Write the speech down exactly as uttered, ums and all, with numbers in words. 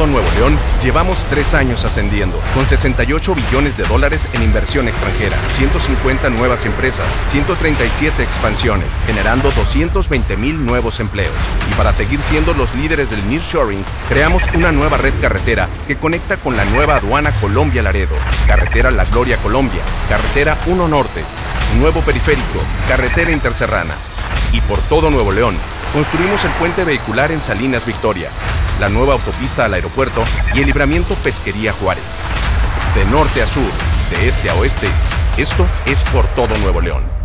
todo Nuevo León, llevamos tres años ascendiendo, con sesenta y ocho billones de dólares en inversión extranjera, ciento cincuenta nuevas empresas, ciento treinta y siete expansiones, generando doscientos veinte mil nuevos empleos. Y para seguir siendo los líderes del nearshoring, creamos una nueva red carretera que conecta con la nueva aduana Colombia-Laredo, carretera La Gloria Colombia, carretera uno Norte, nuevo periférico, carretera interserrana. Y por todo Nuevo León, construimos el puente vehicular en Salinas Victoria, la nueva autopista al aeropuerto y el libramiento Pesquería Juárez. De norte a sur, de este a oeste, esto es por todo Nuevo León.